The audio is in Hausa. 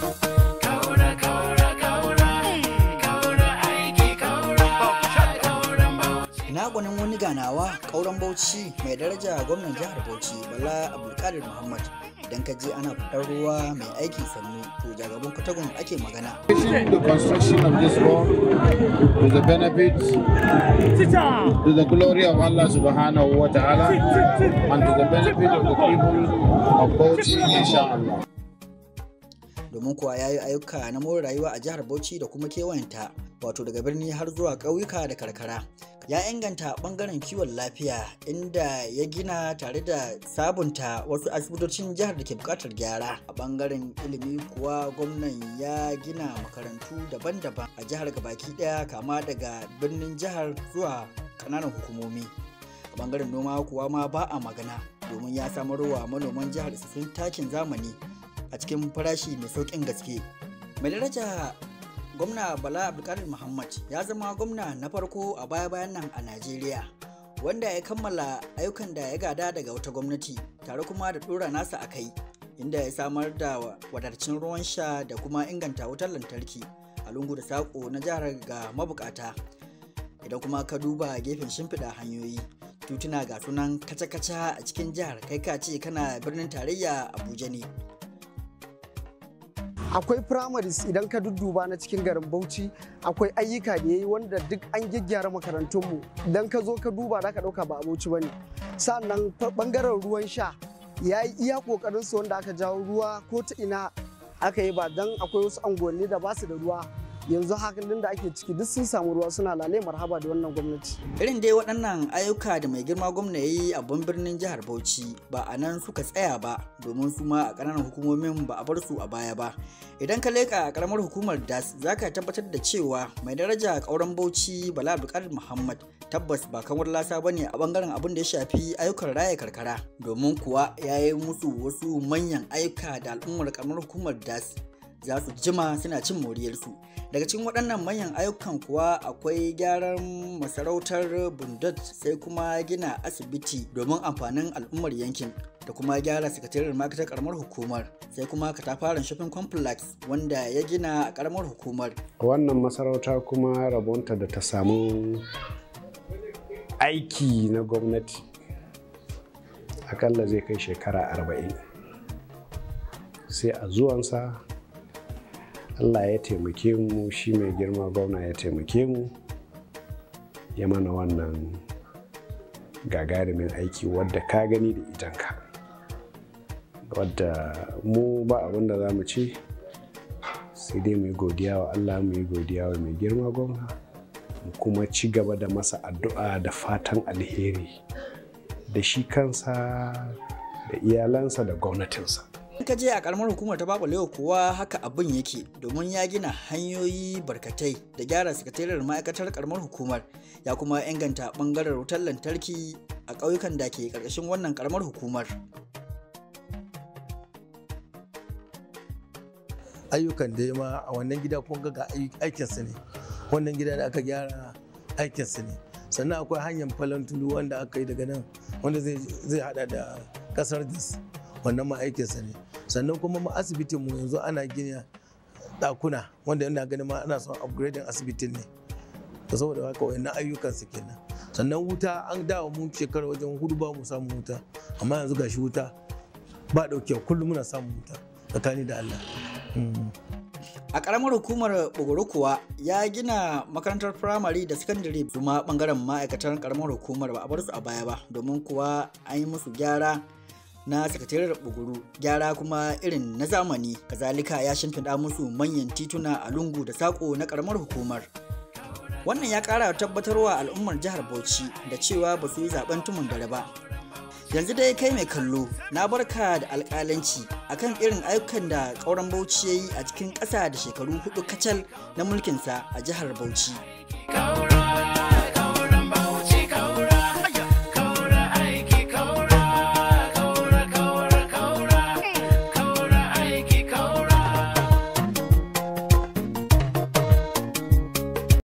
Ina gwanin wani ganawa ƙauren Bauchi mai daraja gwamnan jihar Bauchi Bala Abdulkadir Muhammad. Idan ka je ana fitar ruwa mai aiki sannu to jagaban kwatagun ake magana. The construction of this road to the benefit, to the glory of Allah subhanahu wa ta'ala, and to the benefit of the people of Bauchi, inshallah. Domin kuwa ya yi ayyuka na more rayuwa a jihar Bauchi da kuma kewayenta, wato daga birni har zuwa ƙauyuka da karkara. Ya inganta ɓangaren kiwon lafiya inda ya gina tare da sabunta wasu asibitocin jihar da ke buƙatar gyara. A ɓangaren ilimi kuwa gwamnan ya gina makarantu daban-daban a jihar gabaki ɗaya, kama daga birnin jihar zuwa ƙananan hukumomi. A ɓangaren noma kuwa ma ba a magana, domin ya samarwa manoman jihar isassun takin zamani a cikin farashi mai sauƙin gaske. Mai daraja gwamna Bala Abdulkadir Muhammad ya zama gwamna na farko a baya-bayan nan a Najeriya wanda ya kammala ayyukan da ya gada daga wata gwamnati tare kuma da ɗora nasa a kai, inda ya samar da wadataccen ruwan sha da kuma inganta wutar lantarki a lungu da saƙo na jihar ga mabukata. Idan kuma ka duba gefen shimfiɗa hanyoyi, tituna ga sunan kaca-kaca a cikin jihar, kai ka ce kana birnin tarayya Abuja ne. Akwai primaries idan ka dudduba na cikin garin Bauchi, akwai ayyuka da yayi wanda duk an gyaggyara makarantunmu. Idan ka zo ka duba da ka dauka ba a Bauchi bane. Sannan bangaren ruwan sha ya yi iya kokarin su wanda aka jawo ruwa ko ta ina aka yi, ba dan akwai wasu angonni da ba su da ruwa. Yanzu hakalin da ake ciki duk sun samu ruwa, suna lale marhaba da wannan gwamnati. Irin dai waɗannan ayyuka da mai girma gwamna ya yi a babban birnin jihar Bauchi ba a nan suka tsaya ba, domin su ma a ƙananan hukumomin ba a bar su a baya ba. Idan ka leƙa a ƙaramar hukumar DAS za ka tabbatar da cewa mai daraja ƙauren Bauchi Bala Abdulkadir Muhammad tabbas ba kamar lasa ba ne a ɓangaren abin da ya shafi ayyukan raya karkara, domin kuwa ya yi musu wasu manyan ayyuka da al'ummar ƙaramar hukumar DAS za su jima suna cin moriyarsu. Daga cikin waɗannan manyan ayyukan kuwa akwai gyaran masarautar Bundot, sai kuma gina asibiti domin amfanin al'ummar yankin, da kuma gyara sakatariyar ma'aikatar karamar hukumar, sai kuma katafaren shopping complex wanda ya gina a karamar hukumar. Wannan masarauta kuma rabonta da ta samu aiki na gwamnati akalla zai kai shekara 40. Sai a zuwansa Allah ya taimake mu, shi mai girma gwamna ya taimake mu, ya mana wannan gagarumin aiki wadda ka gani da idanka, wadda mu ba abin da za mu ce sai dai mu yi godiya wa Allah, mu yi godiya wa mai girma gwamna, mu kuma ci gaba da masa addu'a da fatan alheri da shi kansa da iyalansa da gwamnatinsa. In ka je a karamar hukumar ta Bakwalewa kuwa haka abin yake, domin ya gina hanyoyi barkatai da gyara sakatariyar ma'aikatar karamar hukumar, ya kuma inganta bangaren wutar lantarki a ƙauyukan da ke ƙarƙashin wannan karamar hukumar. Ayyukan da ya ma a wannan gida kun ga aikinsa ne, wannan gida da aka gyara aikinsa ne. Sannan akwai hanyar falon tulu wanda aka yi daga nan wanda zai hada da kasar dis, wannan ma aikinsa ne. Sannan kuma ma asibitin mu yanzu ana gina ɗakuna wanda ina ganin ma ana son upgrading asibitin ne, to saboda haka wannan ayyukansa kenan. Sannan wuta an dawo mu shekara wajen 4 ba mu samu wuta, amma yanzu gashi wuta ba dauke, kullum muna samun wuta tsakani da Allah. A ƙaramar hukumar Bogoro kuwa ya gina makarantar firamare da sakandare, kuma ɓangaren ma'aikatan ƙaramar hukumar ba a bar su a baya ba, domin kuwa an yi musu gyara na sakatariyar Bogoro, gyara kuma irin na zamani. Kazalika ya shimfiɗa musu manyan tituna a lungu da saƙo na ƙaramar hukumar. Wannan ya ƙara tabbatarwa al'ummar jihar Bauchi da cewa ba su yi zaben tumun dare ba. Yanzu dai kai mai kallo, na barka da alƙalanci akan irin ayyukan da ƙauren Bauchi ya yi a cikin ƙasa da shekaru 4 kacal na mulkinsa a jihar Bauchi.